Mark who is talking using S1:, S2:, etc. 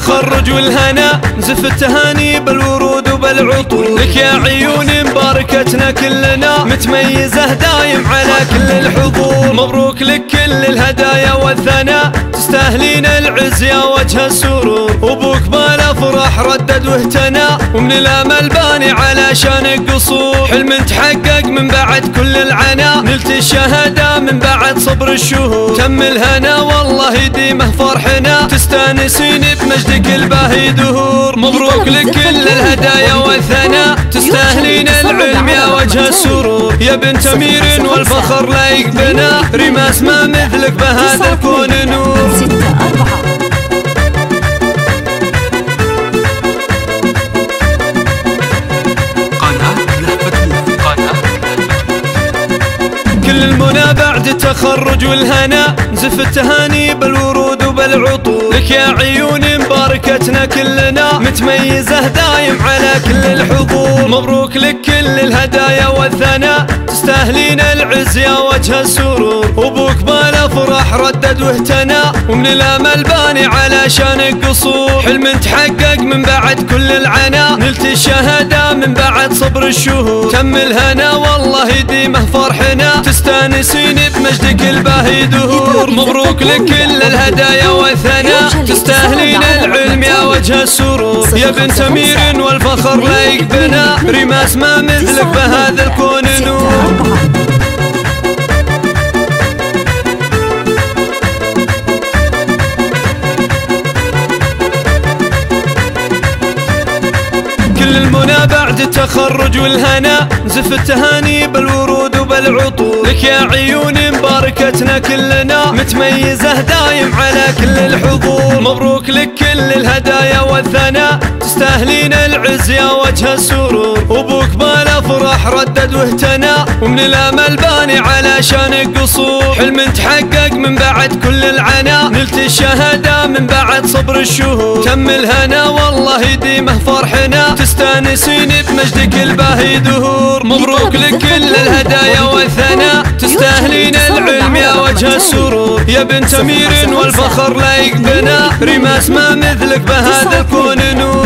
S1: التخرج والهنا نزف التهاني بالورود وبالعطور لك يا عيوني مباركتنا كلنا متميزة دايم على كل الحضور. مبروك لك كل الهدايا والثناء تستاهلين العز يا وجه السرور. وابوك بالا فرح ردد واهتنى ومن الامل باني على شانك قصور. حلم تحقق من بعد كل العنا نلت الشهادة من بعد صبر الشهور. تم الهنا والله يديمه فرحنا تستانسين بمجدك الباهي دهور. مبروك لك كل الهدايا والثناء تستاهلين العلم يا وجه السرور. يا بنت امير والفخر لايق بنا رماس ما مثلك بهذا الكون نور. كل المنى بعد التخرج والهنا نزف التهاني بالورود وبالعطور لك يا عيوني مباركتنا كلنا متميزة دايم على كل الحضور. مبروك لك كل الهدايا والثناء تستاهلين العز يا وجه السرور. وابوك بالا فرح ردد واهتنى ومن الامل باني على شانك قصور. حلم تحقق من بعد كل العنا نلت الشهادة من بعد صبر الشهور. تم الهنا والله يديمه فرحنا تستانسين بمجدك الباهي دهور. مبروك لك كل الهدايا والثناء تستاهلين العلم يا وجه السرور. يا بنت امير والفخر لايق بنا رماس ما مثلك بهذا الكون نور. كل المنى بعد التخرج والهنا نزف التهاني بالورود وبالعطور لك يا عيوني مباركتنا كلنا متميزة دايم على كل الحضور. مبروك لك كل الهدايا والثناء تستاهلين العز يا وجه السرور. وابوك بالا فرح ردد واهتنى ومن الامل باني على شانك قصور. حلم تحقق من بعد كل العنا نلت الشهادة من بعد صبر الشهور. تم الهنا والله يديمه فرحنا تستانسين بمجدك الباهي دهور. مبروك لك كل الهدايا والثناء تستاهلين العلم يا وجه السرور. يا بنت امير والفخر لايق بنا رماس ما مثلك بهذا الكون نور.